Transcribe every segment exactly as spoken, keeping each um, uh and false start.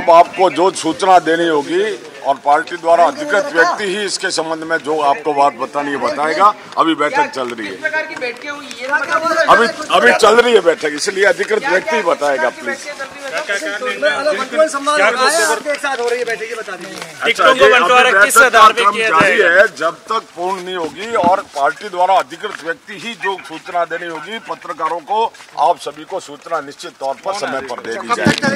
अब आपको जो सूचना देनी होगी और पार्टी द्वारा अधिकृत व्यक्ति ही इसके संबंध में जो आपको बात बतानी है बताएगा। अभी बैठक चल रही है, अभी अभी चल रही है बैठक, इसलिए अधिकृत व्यक्ति ही बताएगा। प्लीज जारी है जब तक पूर्ण नहीं होगी और पार्टी द्वारा अधिकृत व्यक्ति ही जो सूचना देनी होगी पत्रकारों को, आप सभी को सूचना निश्चित तौर पर समय पर दे दी जाएगी।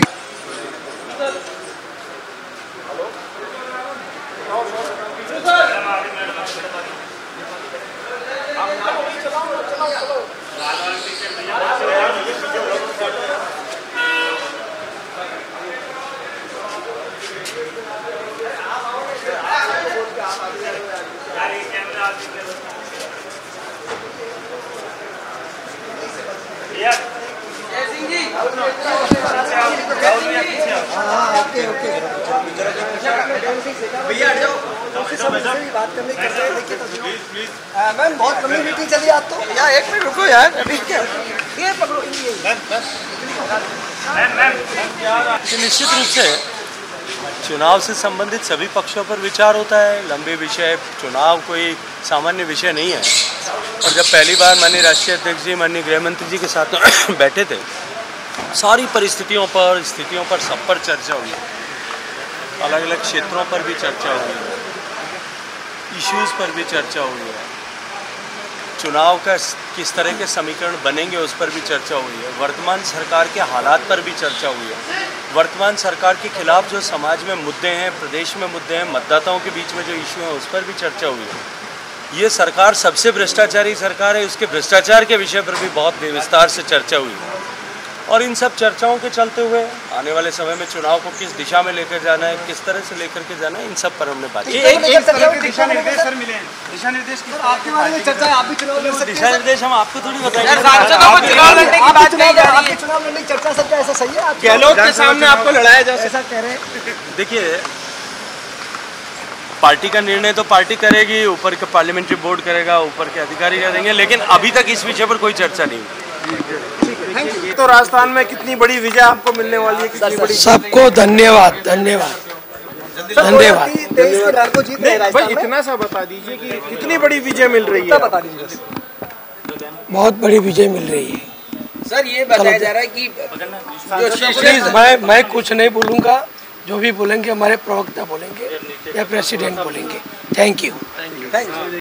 भैया बात करने के लिए देखिए मैम बहुत लंबी मीटिंग चली आज तो यार एक मिनट रुको यार ठीक है ये पकड़ो निश्चित रूप से चुनाव से संबंधित सभी पक्षों पर विचार होता है। लंबे विषय, चुनाव कोई सामान्य विषय नहीं है। और जब पहली बार माननीय राष्ट्रीय अध्यक्ष जी, माननीय गृह मंत्री जी के साथ बैठे थे, सारी परिस्थितियों पर, स्थितियों पर, सब पर चर्चा हुई है। अलग अलग क्षेत्रों पर भी चर्चा हुई है, इश्यूज़ पर भी चर्चा हुई है, चुनाव का किस तरह के समीकरण बनेंगे उस पर भी चर्चा हुई है, वर्तमान सरकार के हालात पर भी चर्चा हुई है, वर्तमान सरकार के खिलाफ जो समाज में मुद्दे हैं, प्रदेश में मुद्दे हैं, मतदाताओं के बीच में जो इशू हैं उस पर भी चर्चा हुई है। ये सरकार सबसे भ्रष्टाचारी सरकार है, उसके भ्रष्टाचार के विषय पर भी बहुत विस्तार से चर्चा हुई है। और इन सब चर्चाओं के चलते हुए आने वाले समय में चुनाव को किस दिशा में लेकर जाना है, किस तरह से लेकर के जाना है, इन सब पर हमने बात की। दिशा निर्देश सर मिले, दिशा निर्देश की आपके बारे में चर्चा है, आप भी चुनाव लड़ सकते हैं। दिशा निर्देश हम आपको थोड़ी बताएंगे। चुनाव लड़ने की बात कही जा रही है, चुनाव लड़ने की चर्चा सर क्या ऐसा सही है? आप गहलोत के सामने आपको लड़ाया जा ऐसा कह रहे हैं? देखिए, पार्टी का निर्णय तो पार्टी करेगी, ऊपर का पार्लियामेंट्री बोर्ड करेगा, ऊपर के अधिकारी करेंगे, लेकिन अभी तक इस विषय पर कोई चर्चा नहीं हुई। तो राजस्थान में कितनी बड़ी विजय आपको मिलने वाली है? कितनी बड़ी? सबको धन्यवाद धन्यवाद धन्यवाद। भाई इतना सा बता दीजिए कि कितनी बड़ी विजय मिल रही है? बता दीजिए। बहुत बड़ी विजय मिल रही है सर। ये बताया जा रहा है कि प्लीज मैं मैं कुछ नहीं बोलूँगा, जो भी बोलेंगे हमारे प्रवक्ता बोलेंगे या प्रेसिडेंट बोलेंगे। Thank you.